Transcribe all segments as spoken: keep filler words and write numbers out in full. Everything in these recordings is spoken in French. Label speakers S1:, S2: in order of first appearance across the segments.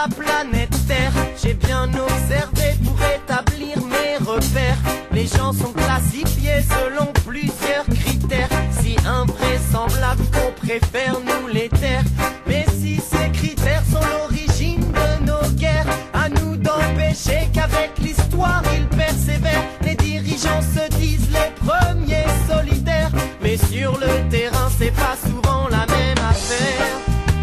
S1: la planète Terre. J'ai bien observé pour établir mes repères. Les gens sont classifiés selon plusieurs critères, si invraisemblables qu'on préfère nous les taire. Mais si ces critères sont l'origine de nos guerres, à nous d'empêcher qu'avec l'histoire ils persévèrent. Les dirigeants se disent les premiers solidaires, mais sur le terrain c'est pas souvent la même affaire.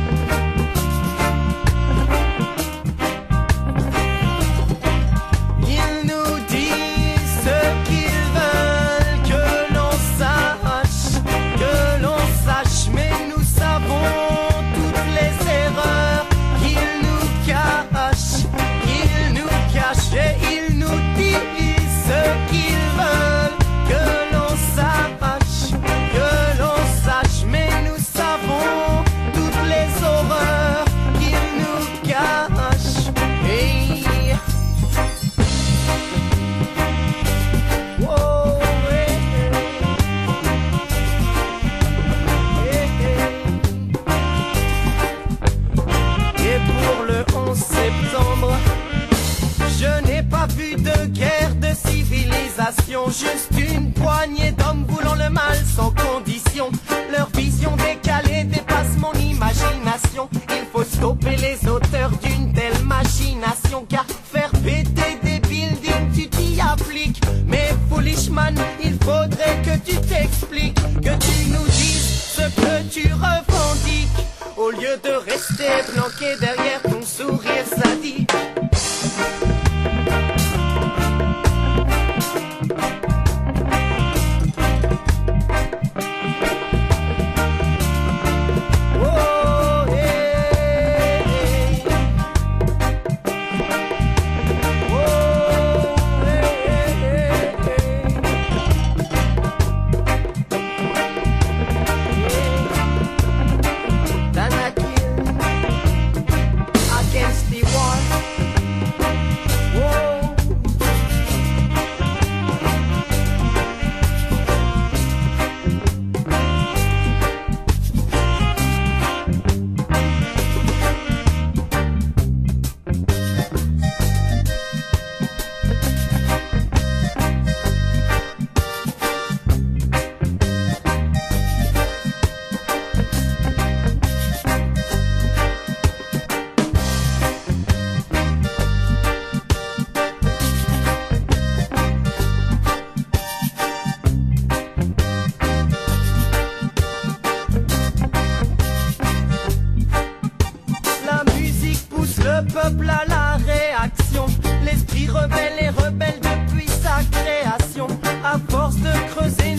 S1: Juste une poignée d'hommes voulant le mal sans condition. Leur vision décalée dépasse mon imagination. Il faut stopper les auteurs d'une telle machination, car faire péter des buildings tu t'y appliques. Mais foolish man, il faudrait que tu t'expliques, que tu nous dises ce que tu revendiques, au lieu de rester planqué derrière ton sourire sadique. Le peuple à la réaction, l'esprit rebelle est rebelle depuis sa création. À force de creuser